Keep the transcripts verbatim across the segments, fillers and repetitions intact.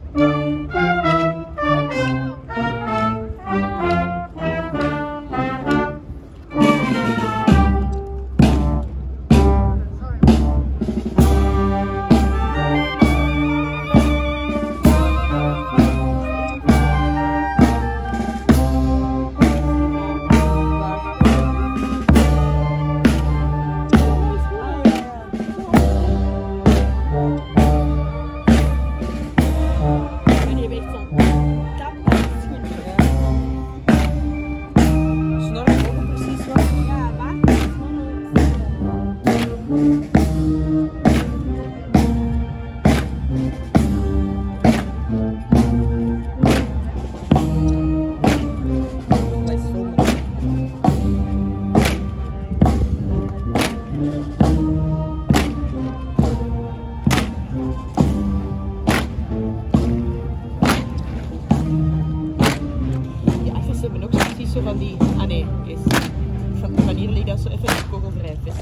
Van die, ah nee, is van, van hier liggen zo even een kogelvrij vis.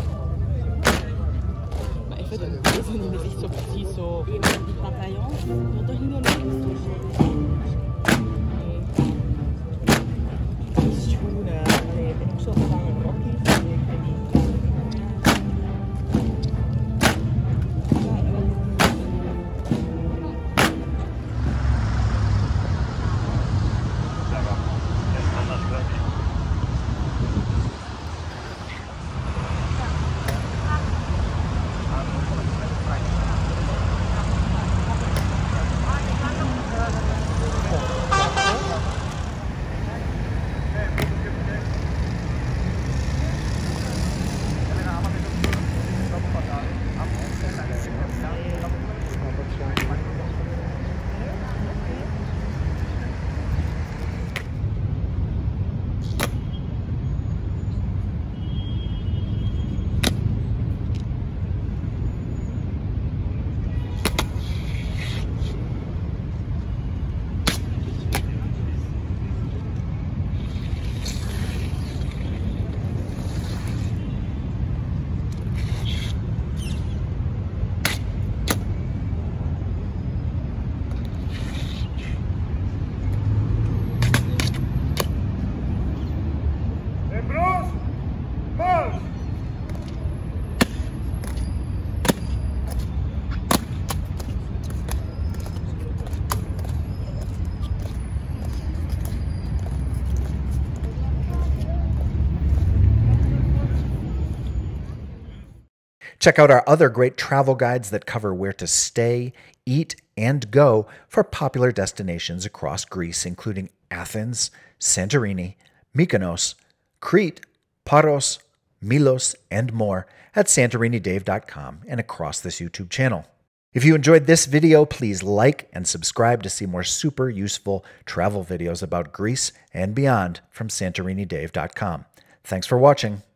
Maar even de deze is echt zo precies zo. Die papillons, dat toch niet meer nee. Schoenen, nee, ik ben ook zo van een rokje. Check out our other great travel guides that cover where to stay, eat, and go for popular destinations across Greece, including Athens, Santorini, Mykonos, Crete, Paros, Milos, and more at santorini dave dot com and across this YouTube channel. If you enjoyed this video, please like and subscribe to see more super useful travel videos about Greece and beyond from santorini dave dot com. Thanks for watching.